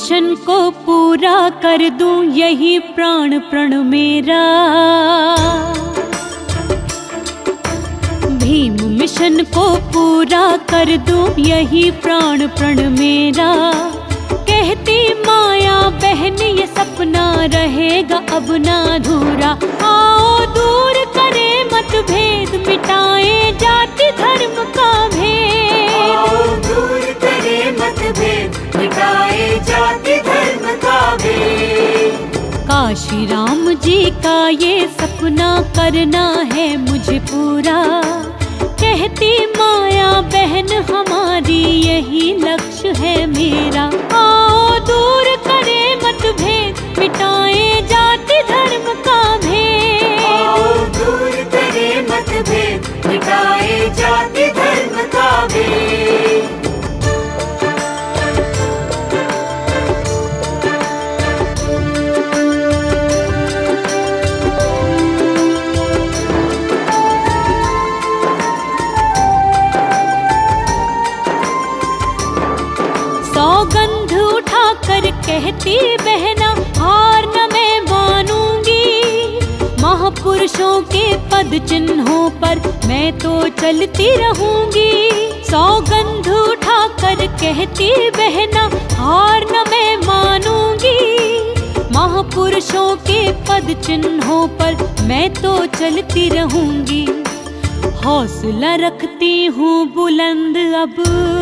Mission को पूरा कर दूं यही प्राण प्रण मेरा। भीम मिशन को पूरा कर दूं यही प्राण प्रण मेरा। कहती माया बहन ये सपना रहेगा अब ना अधूरा। आओ दूर करे मतभेद मिटाए जाति धर्म का भेद। आओ दूर करे मतभेद मिटाए जाति धर्म का भेद। काशी राम जी का ये सपना करना है मुझे पूरा। कहती माया बहन हमारी यही लक्ष्य है मेरा। आओ दूर करे मतभेद मिटाए जाति धर्म का भेद। आओ दूर करे मतभेद मिटाए जाति धर्म का भेद। सौगंध उठाकर कहती बहना हार न मैं मानूंगी। महापुरुषों के पद चिन्हों पर मैं तो चलती रहूंगी। सौगंध उठाकर कहती बहना हार न मैं मानूंगी। महापुरुषों के पद चिन्हों पर मैं तो चलती रहूंगी। हौसला रखती हूँ बुलंद अब,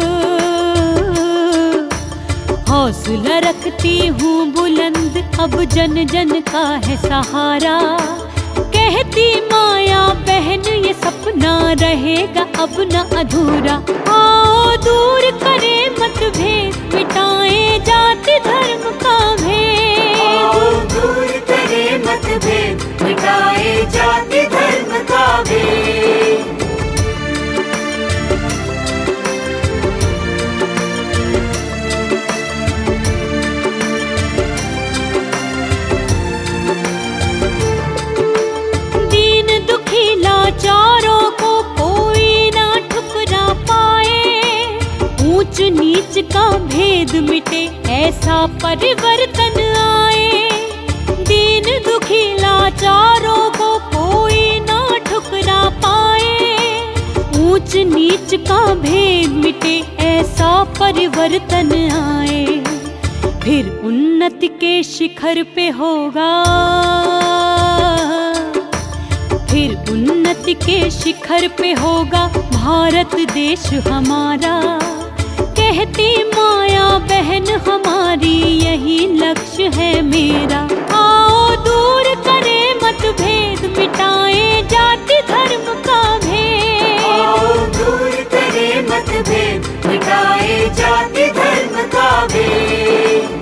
हौसला रखती हूँ बुलंद अब जन जन का है सहारा। कहती माया बहन ये सपना रहेगा अब न अधूरा। आओ दूर करे मतभेद मिटाए जाति धर्म का भेद। आओ दूर करे मतभेद मिटाए जाति धर्म का भेद। लाचारों को कोई ना ठुकरा पाए। ऊंच नीच का भेद मिटे ऐसा परिवर्तन आए। दीन दुखी लाचारों को कोई ना ठुकरा पाए। ऊंच नीच का भेद मिटे ऐसा परिवर्तन आए। फिर उन्नति के शिखर पे होगा, फिर उन्नति के शिखर पे होगा भारत देश हमारा। कहती माया बहन हमारी यही लक्ष्य है मेरा। आओ दूर करे मतभेद मिटाए जाति धर्म का भेद। आओ दूर करे मतभेद मिटाए जाति धर्म का भेद।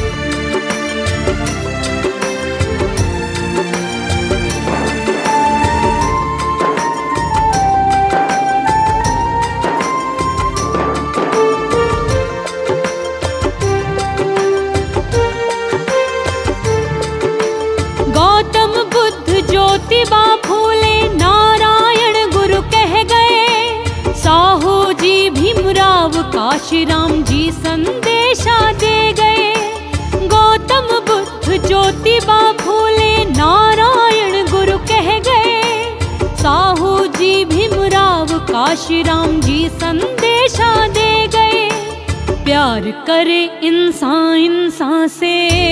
गौतम बुद्ध ज्योतिबा फूले नारायण गुरु कह गए। साहू जी भीमराव काशीराम जी संदेशा दे गए। गौतम बुद्ध ज्योतिबा फूले नारायण गुरु कह गए। साहू जी भीमराव काशीराम जी संदेशा दे गए। प्यार करे इंसान इंसान से,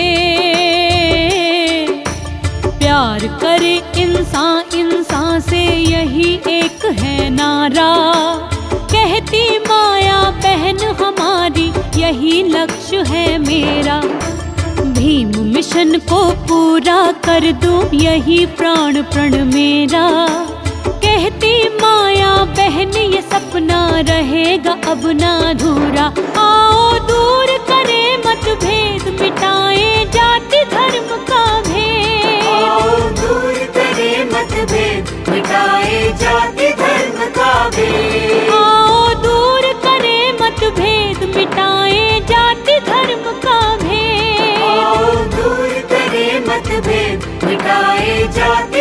प्यार करे इंसान इंसान से यही एक है नारा। कहती माया बहन हमारी यही लक्ष्य है मेरा। भीम मिशन को पूरा कर दूं यही प्राण प्रण मेरा। कहती माया बहन ये सपना रहेगा अब ना अधूरा। आओ दूर करे मतभेद मिटाए जाति धर्म का भेद। आओ दूर करे मतभेद मिटाए जाति धर्म का भेद। आओ दूर करे मतभेद मिटाए जाति धर्म का भेद। आओ दूर करे मतभेद मिटाए जाति